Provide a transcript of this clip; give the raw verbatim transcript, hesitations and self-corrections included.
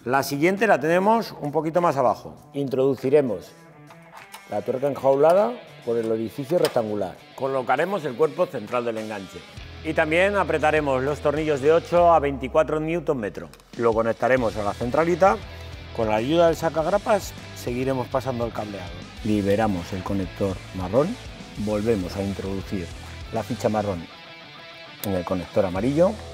La siguiente la tenemos un poquito más abajo. Introduciremos la tuerca enjaulada por el orificio rectangular. Colocaremos el cuerpo central del enganche. Y también apretaremos los tornillos de ocho a veinticuatro newton metro. Lo conectaremos a la centralita. Con la ayuda del sacagrapas seguiremos pasando el cableado. Liberamos el conector marrón. Volvemos a introducir la ficha marrón en el conector amarillo.